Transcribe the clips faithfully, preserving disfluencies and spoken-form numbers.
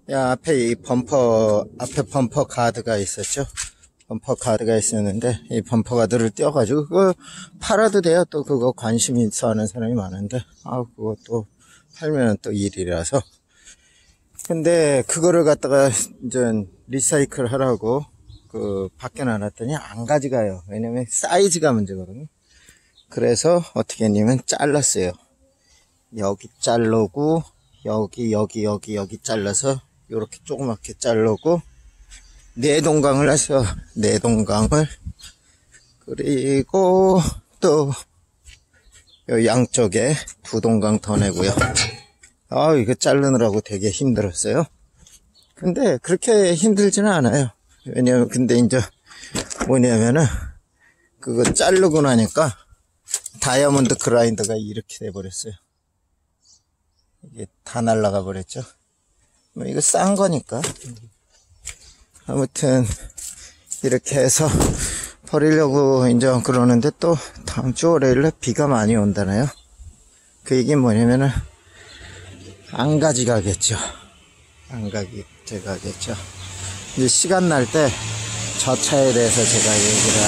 야, 앞에 이 범퍼, 앞에 범퍼 가드가 있었죠? 범퍼 가드가 있었는데, 이 범퍼 가드를 떼어가지고, 그거 팔아도 돼요. 또 그거 관심 있어 하는 사람이 많은데, 아, 그거 또 팔면은 또 일이라서. 근데, 그거를 갖다가, 이제, 리사이클 하라고, 그, 밖에 놔놨더니 안 가져가요. 왜냐면 사이즈가 문제거든요. 그래서 어떻게 했냐면 잘랐어요. 여기 자르고, 여기, 여기, 여기, 여기 잘라서, 요렇게 조그맣게 자르고, 내동강을 하셔. 내동강을. 그리고, 또, 요 양쪽에 두 동강 더 내고요. 아, 이거 자르느라고 되게 힘들었어요. 근데 그렇게 힘들지는 않아요. 왜냐면, 근데 이제, 뭐냐면은, 그거 자르고 나니까, 다이아몬드 그라인더가 이렇게 돼버렸어요. 이게 다 날라가 버렸죠. 뭐 이거 싼 거니까. 아무튼 이렇게 해서 버리려고 이제 그러는데, 또 다음 주 월요일에 비가 많이 온다나요? 그 얘기는 뭐냐면은 안 가져가겠죠. 안 가져가겠죠. 이제 시간 날 때 저 차에 대해서 제가 얘기를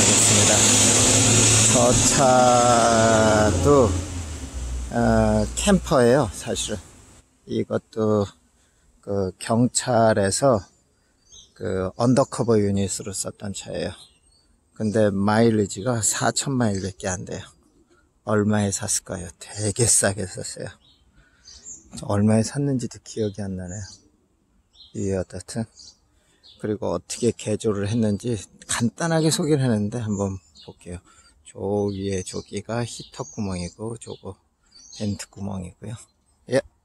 하겠습니다. 저 차도 어, 캠퍼예요, 사실은. 이것도 그 경찰에서 그 언더커버 유닛으로 썼던 차예요. 근데 마일리지가 사천 마일 밖에 안 돼요. 얼마에 샀을까요? 되게 싸게 샀어요. 얼마에 샀는지도 기억이 안 나네요. 이 어떻든, 그리고 어떻게 개조를 했는지 간단하게 소개를 했는데 한번 볼게요. 저 위에 저기가 히터 구멍이고, 저거 벤트 구멍이고요. 예.